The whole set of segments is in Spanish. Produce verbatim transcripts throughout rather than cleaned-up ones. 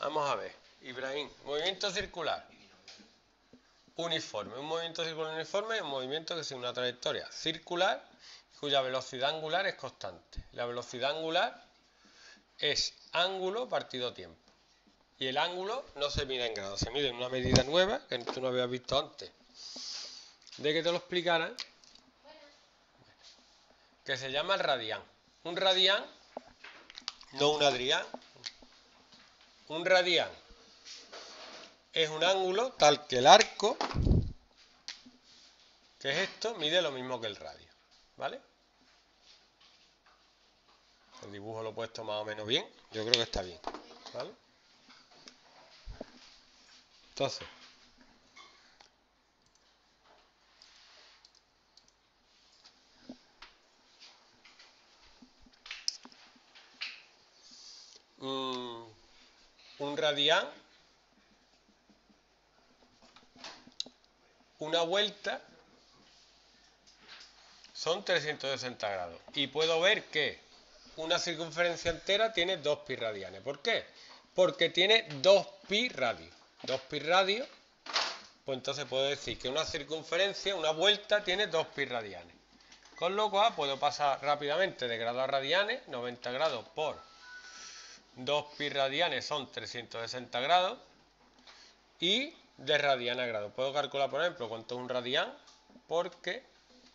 Vamos a ver. Ibrahim, movimiento circular uniforme. Un movimiento circular uniforme es un movimiento que sigue una trayectoria circular cuya velocidad angular es constante. La velocidad angular es ángulo partido tiempo. Y el ángulo no se mide en grados, se mide en una medida nueva que tú no habías visto antes. De que te lo explicaran, que se llama el radián. Un radián, no un Adrián, un radián es un ángulo tal que el arco, que es esto, mide lo mismo que el radio, ¿vale? El dibujo lo he puesto más o menos bien, yo creo que está bien, ¿vale? Entonces, mmm, un radián, una vuelta, son trescientos sesenta grados. Y puedo ver que una circunferencia entera tiene dos pi radianes. ¿Por qué? Porque tiene dos pi radios. dos pi radios, pues entonces puedo decir que una circunferencia, una vuelta, tiene dos pi radianes. Con lo cual puedo pasar rápidamente de grados a radianes. noventa grados por dos pi radianes son trescientos sesenta grados. Y de radian a grado. Puedo calcular, por ejemplo, cuánto es un radián, porque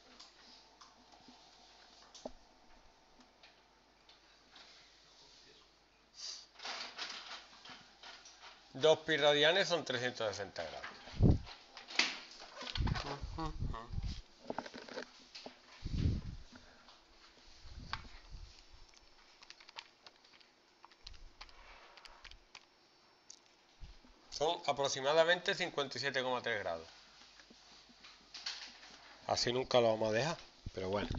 dos pi radianes son trescientos sesenta grados. Son aproximadamente cincuenta y siete coma tres grados. Así nunca lo vamos a dejar, pero bueno.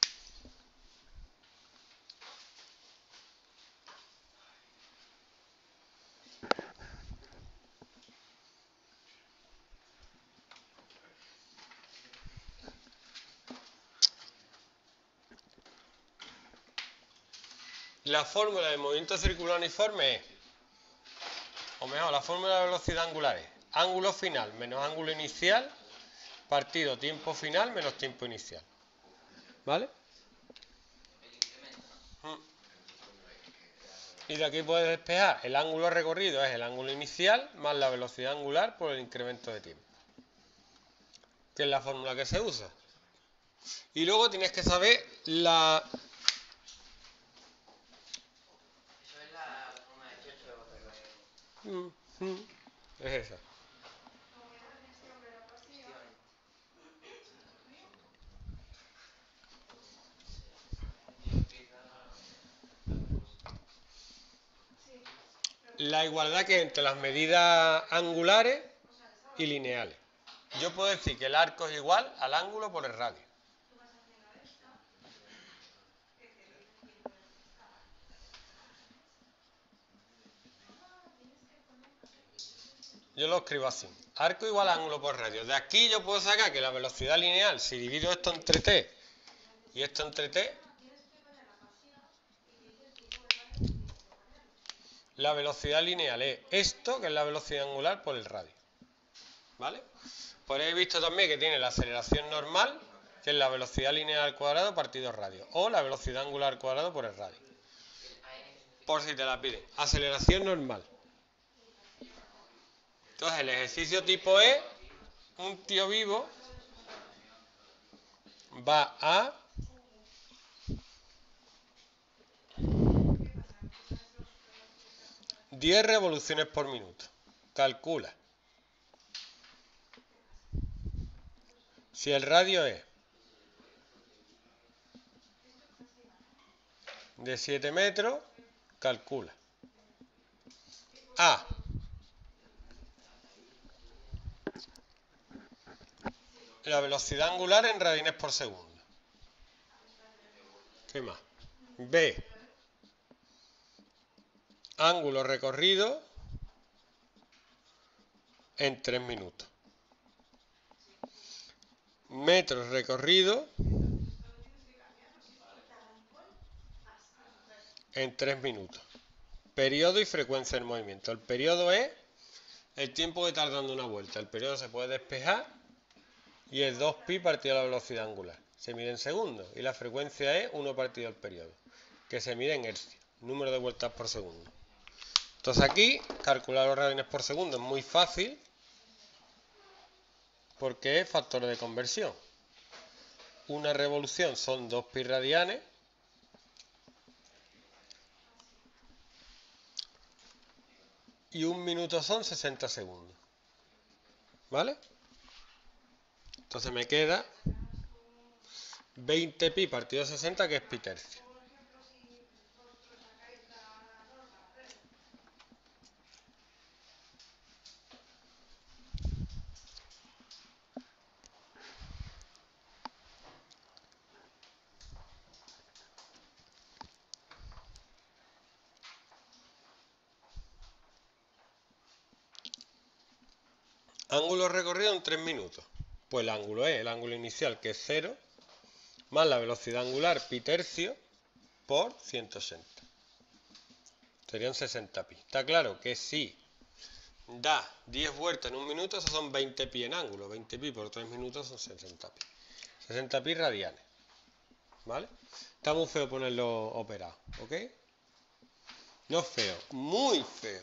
La fórmula del movimiento circular uniforme es, o mejor, la fórmula de velocidad angular es ángulo final menos ángulo inicial partido tiempo final menos tiempo inicial. ¿Vale? Y de aquí puedes despejar el ángulo recorrido es el ángulo inicial más la velocidad angular por el incremento de tiempo, que es la fórmula que se usa. Y luego tienes que saber la... Eso es la forma de chocho, pero... es esa. La igualdad que entre las medidas angulares y lineales. Yo puedo decir que el arco es igual al ángulo por el radio. Yo lo escribo así. Arco igual a ángulo por radio. De aquí yo puedo sacar que la velocidad lineal, si divido esto entre t y esto entre t, la velocidad lineal es esto, que es la velocidad angular por el radio. ¿Vale? Pues habéis visto también que tiene la aceleración normal, que es la velocidad lineal al cuadrado partido radio, o la velocidad angular al cuadrado por el radio. Por si te la piden. Aceleración normal. Entonces el ejercicio tipo E, un tío vivo va a diez revoluciones por minuto. Calcula. Si el radio es de siete metros, calcula. A. La velocidad angular en radianes por segundo. ¿Qué más? B. Ángulo recorrido en tres minutos. Metros recorridos en tres minutos. periodo y frecuencia del movimiento. El periodo es el tiempo que tarda dando una vuelta. El periodo se puede despejar y es dos pi partido la velocidad angular. Se mide en segundos y la frecuencia es uno partido el periodo, que se mide en hercios, número de vueltas por segundo. Entonces aquí, calcular los radianes por segundo es muy fácil porque es factor de conversión. Una revolución son dos pi radianes y un minuto son sesenta segundos. ¿Vale? Entonces me queda veinte pi partido sesenta, que es pi tercio. Ángulo recorrido en tres minutos. Pues el ángulo es el ángulo inicial, que es cero, más la velocidad angular pi tercio por ciento ochenta. Serían sesenta pi. Está claro que si da diez vueltas en un minuto, esos son veinte pi en ángulo. veinte pi por tres minutos son sesenta pi. sesenta pi radianes. ¿Vale? Está muy feo ponerlo operado, ¿ok? No feo, muy feo.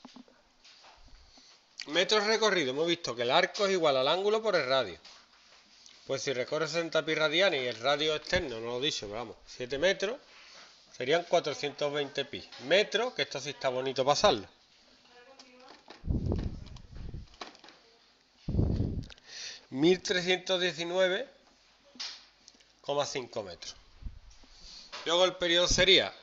Metros recorridos. Hemos visto que el arco es igual al ángulo por el radio. Pues si recorre sesenta pi radianes y el radio externo, no lo he dicho, pero vamos, siete metros, serían cuatrocientos veinte pi. Metros, que esto sí está bonito pasarlo. mil trescientos diecinueve coma cinco metros. Luego el periodo sería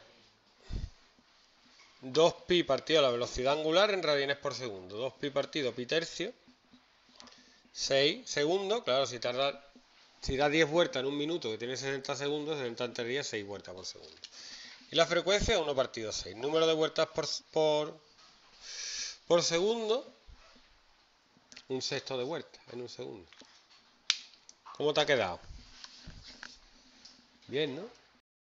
dos pi partido la velocidad angular en radianes por segundo. dos pi partido pi tercio. seis segundos. Claro, si tarda, si da diez vueltas en un minuto, que tiene sesenta segundos, sesenta tendría seis vueltas por segundo. Y la frecuencia es uno partido seis. Número de vueltas por, por, por segundo, un sexto de vueltas en un segundo. ¿Cómo te ha quedado? Bien, ¿no?